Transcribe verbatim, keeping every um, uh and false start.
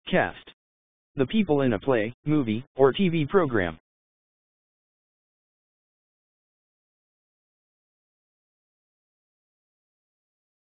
Cast. The people in a play, movie, or T V program.